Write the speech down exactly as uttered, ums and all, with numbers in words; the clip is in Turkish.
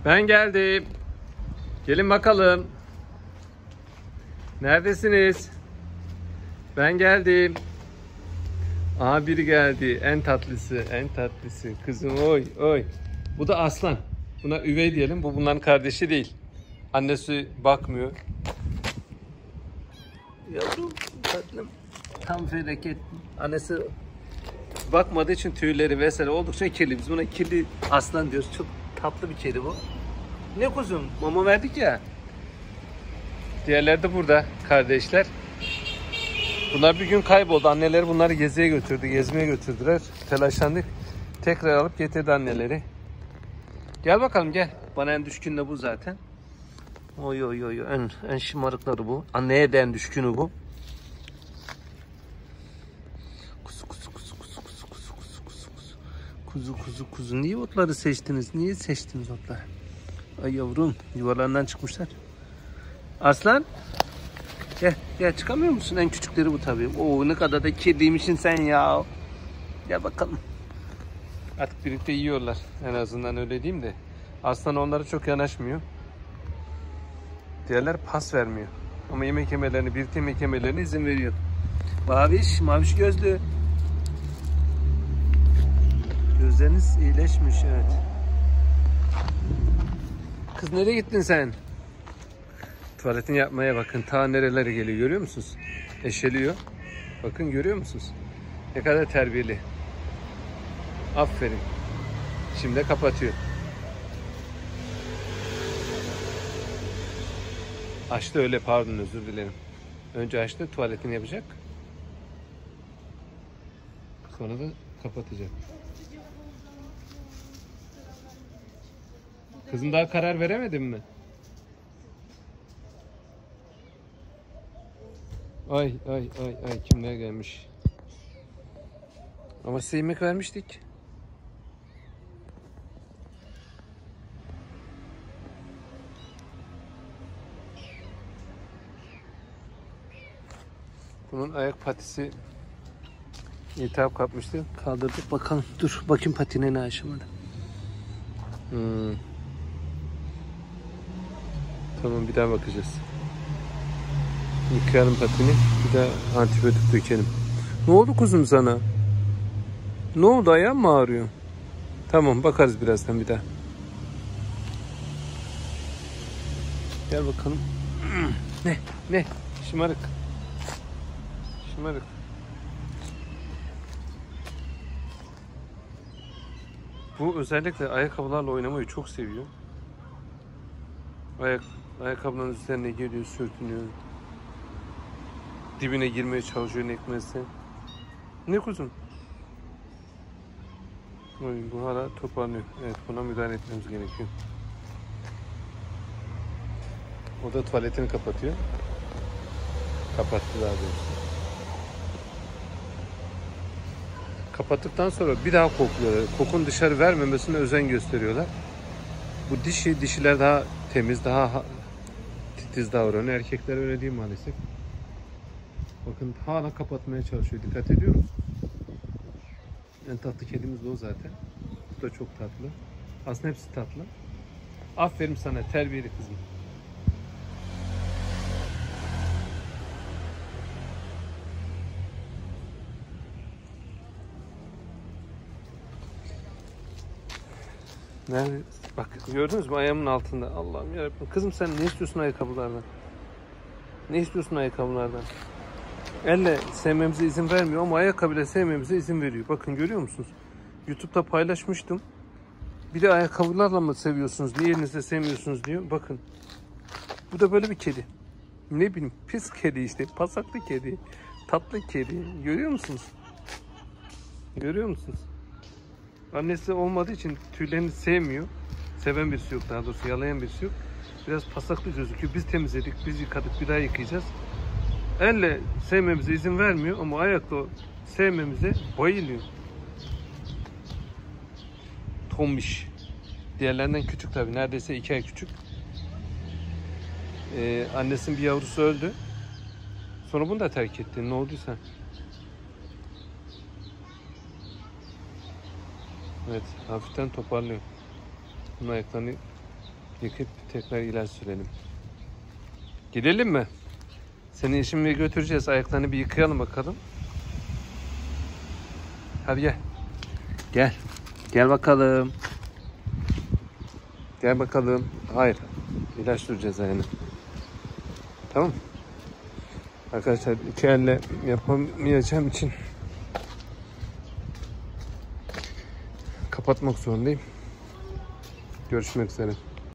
Ben geldim. Gelin bakalım. Neredesiniz? Ben geldim. Aha biri geldi. En tatlısı, en tatlısı. Kızım oy oy. Bu da Aslan. Buna üvey diyelim. Bu bunların kardeşi değil. Annesi bakmıyor. Yavrum tatlım. Tam felaket. Annesi bakmadığı için tüyleri vesaire oldukça kirli. Biz buna kirli aslan diyoruz. Çok tatlı bir kedi bu. Ne kuzum? Mama verdik ya. Diğerleri de burada kardeşler. Bunlar bir gün kayboldu. Anneleri bunları geziye götürdü. Gezmeye götürdüler. Telaşlandık. Tekrar alıp getirdi anneleri. Gel bakalım gel. Bana en düşkün de bu zaten. Oy oy oy. En, en şımarıkları bu. Anneye de en düşkünü bu. Kuzu kuzu kuzu kuzu kuzu kuzu kuzu kuzu kuzu. Kuzu kuzu kuzu. Niye otları seçtiniz? Niye seçtiniz otları? Ay yavrum. Yuvalarından çıkmışlar. Aslan. Gel, gel çıkamıyor musun? En küçükleri bu tabii. Oo ne kadar da kirliymişsin sen ya. Gel bakalım. Artık birlikte yiyorlar. En azından öyle diyeyim de. Aslan onlara çok yanaşmıyor. Diğerler pas vermiyor. Ama yemek yemelerini, birlikte yemek yemelerine izin veriyor. Maviş, maviş gözlü. Gözleriniz iyileşmiş evet. Kız nereye gittin sen? Tuvaletini yapmaya bakın. Ta nerelere geliyor görüyor musunuz? Eşeliyor. Bakın görüyor musunuz? Ne kadar terbiyeli. Aferin. Şimdi de kapatıyor. Açtı öyle pardon özür dilerim. Önce açtı tuvaletini yapacak. Sonra da kapatacak. Kızım daha karar veremedin mi? Ay ay ay ay kimler gelmiş. Ama size yemek vermiştik. Bunun ayak patisi iltihap kapmıştı. Kaldırdık bakalım. Dur bakayım patine ne aşamadı. Hmm. Tamam bir daha bakacağız. Yıkayalım patini. Bir daha antibiyotik dökelim. Ne oldu kuzum sana? Ne oldu ayağın mı ağrıyor? Tamam bakarız birazdan bir daha. Gel bakalım. Ne? Ne? Şımarık. Şımarık. Bu özellikle ayakkabılarla oynamayı çok seviyor. Ayak, ayakkabının üzerine geliyor, sürtünüyor. Dibine girmeye çalışıyor nekmesi. Ne kuzum? Oy, bu hala toparlıyor. Evet buna müdahale etmemiz gerekiyor. O da tuvaletini kapatıyor. Kapattı daha doğrusu. Kapattıktan sonra bir daha kokluyorlar. Kokun dışarı vermemesine özen gösteriyorlar. Bu dişi, dişiler daha temiz, daha titiz davranıyor. Erkekler öyle değil maalesef. Bakın hala kapatmaya çalışıyor. Dikkat ediyor musun? En tatlı kedimiz de o zaten. Bu da çok tatlı. Aslında hepsi tatlı. Aferin sana terbiyeli kızım. Nerede? Bak gördünüz mü ayağımın altında. Allah'ım yarabbim. Kızım sen ne istiyorsun ayakkabılardan? Ne istiyorsun ayakkabılardan? Elle sevmemize izin vermiyor ama ayakkabıyla sevmemize izin veriyor. Bakın görüyor musunuz? YouTube'da paylaşmıştım. Bir de ayakkabılarla mı seviyorsunuz? Niye elinizde sevmiyorsunuz diyor. Bakın. Bu da böyle bir kedi. Ne bileyim pis kedi işte. Pasaklı kedi. Tatlı kedi. Görüyor musunuz? Görüyor musunuz? Annesi olmadığı için tüylerini sevmiyor. Seven birisi yok daha doğrusu. Yalayan birisi yok. Biraz pasaklı gözüküyor. Biz temizledik. Biz yıkadık. Bir daha yıkayacağız. Elle sevmemize izin vermiyor ama ayakla sevmemize bayılıyor. Tombiş. Diğerlerinden küçük tabii. Neredeyse iki ay küçük. Ee, annesinin bir yavrusu öldü. Sonra bunu da terk etti. Ne olduysa. Evet. Hafiften toparlıyor. Bunun ayaklarını Yıkayıp tekrar ilaç sürelim. Gidelim mi? Seni eşimle götüreceğiz. Ayaklarını bir yıkayalım bakalım. Hadi gel. Gel. Gel bakalım. Gel bakalım. Hayır. İlaç süreceğiz ayağına. Tamam. Arkadaşlar iki elle yapamayacağım için kapatmak zorundayım. Görüşmek üzere.